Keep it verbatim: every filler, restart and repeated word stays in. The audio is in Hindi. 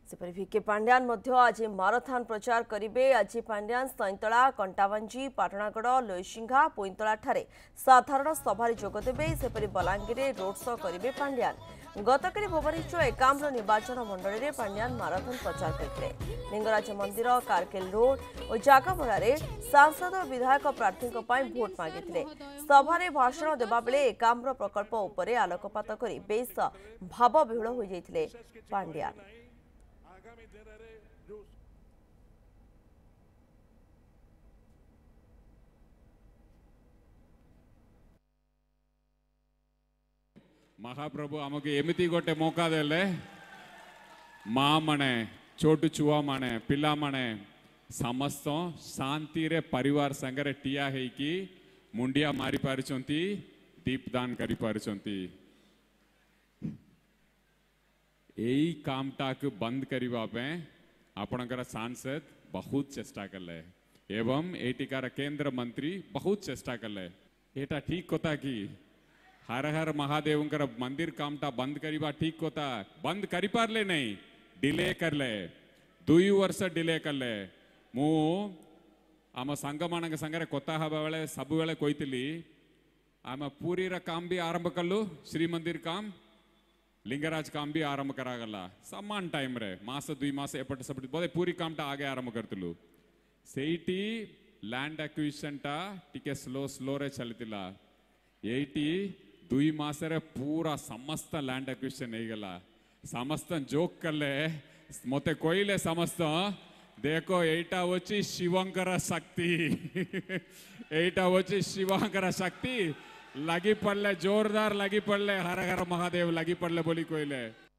सेपरि भिके पांड्यान मध्य आज माराथन प्रचार करिवे। आज पांड्यान सैंतला कंटाबांजी पाटणागड़ लोईसिंघा पोइंतला ठारे साधारण सभारे जोगदेवे। सेपरि बलांगीर रोड शो करिवे पांड्यान। गतकाली भुवनेश्वर एकाम्र निर्वाचन मंडल में पांड्यान माराथन प्रचार करते। लिंगराज मंदिर कारकेल रोड और जागामोड़े सांसद और विधायक प्रार्थी भोट मागिते। सभारे भाषण देवा बेले एकाम्र प्रकल्प उपरे आलोकपात कर बेस भावविह्वल हो जाते पांड्यान। महाप्रभु आमको एमती गोटे मौका देले माँ मने छोटू छुआ माने पिला माने समस्त शांति रे परिवार संगरे टिया है कि मुंडिया मारी पारिचंती दीपदान करी पारिचंती। यही कामटा को बंद करिबा पे आपणकर सांसद बहुत चेष्टा कले एवं एटिकार केंद्र मंत्री बहुत चेष्टा कले। एटा ठीक होता कि हर हर महादेव मंदिर कामटा बंद करिबा ठीक होता। बंद करी पारले नहीं डिले करले दुई वर्ष डिले करले। मु आम सांग मान संगे कथा हवा बेले सब बेले कही आम पूरी काम भी आरंभ कलु श्री मंदिर काम लिंगराज काम भी आरंभ करागला समान टाइम रे मास दुई मास एपट सपट बोले पूरी कामटा आगे आरंभ करतलु। सेठी लैंड एक्विजिशन टा टिके स्लो स्लो रे चलतिला। एटी दुई मास रे पूरा समस्त लैंड एक्विजिशन हो गला। समस्त जोक कले मते कोइले समस्त देखो एटा वची शिवंकर शक्ति एटा वची शिवंकर शक्ति लगी पड़ले जोरदार लगी पड़ले हर हर महादेव लगी पड़ले बोली कोइले।